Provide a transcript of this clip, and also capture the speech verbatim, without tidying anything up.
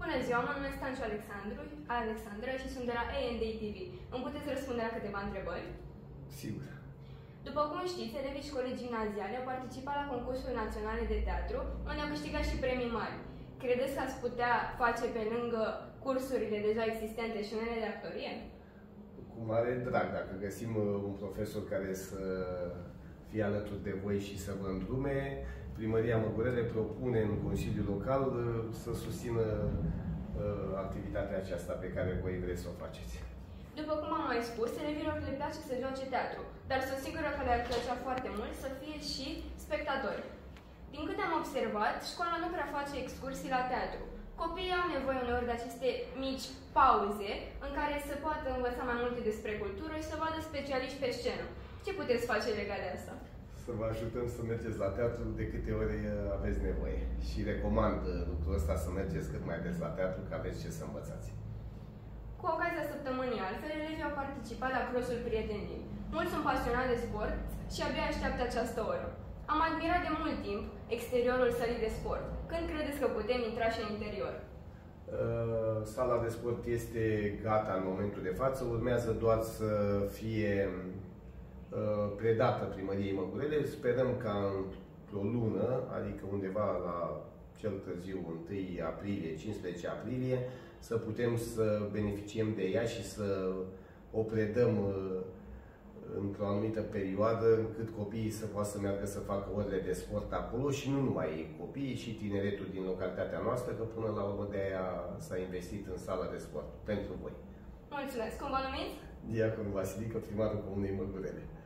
Bună ziua, mă numesc Stanciu Alexandru, Alexandra și sunt de la A and A T V. Îmi puteți răspunde la câteva întrebări? Sigur. După cum știți, elevii școlii gimnaziale au participat la concursuri naționale de teatru, unde au câștigat și premii mari. Credeți că ați putea face pe lângă cursurile deja existente și unele de actorie? Cu mare drag, dacă găsim un profesor care să fie alături de voi și să vă îndrume, Primăria Măgurele propune în Consiliul Local să susțină uh, activitatea aceasta pe care voi vreți să o faceți. După cum am mai spus, elevilor le place să joace teatru, dar sunt sigură că le-ar plăcea foarte mult să fie și spectatori. Din câte am observat, școala nu prea face excursii la teatru. Copiii au nevoie uneori de aceste mici pauze în care să poată învăța mai multe despre cultură și să vadă specialiști pe scenă. Ce puteți face legat de asta? Să vă ajutăm să mergeți la teatru de câte ori aveți nevoie. Și recomand lucrul ăsta, să mergeți cât mai des la teatru, că aveți ce să învățați. Cu ocazia săptămânii altfel, elevii au participat la crossul prieteniei. Mulți sunt pasionați de sport și abia așteaptă această oră. Am admirat de mult timp exteriorul sălii de sport. Când credeți că putem intra și în interior? Uh, sala de sport este gata în momentul de față, urmează doar să fie uh, predată Primăriei Măgurele. Sperăm ca într-o lună, adică undeva la cel târziu întâi aprilie, cincisprezece aprilie, să putem să beneficiem de ea și să o predăm uh, într-o anumită perioadă, încât copiii să poată să meargă să facă orele de sport acolo și nu numai copiii, și tineretul din localitatea noastră, că până la urmă de aia s-a investit în sala de sport pentru voi. Mulțumesc! Cum vă numiți? Diacon Vasilică, primarul Comunei Măgurele.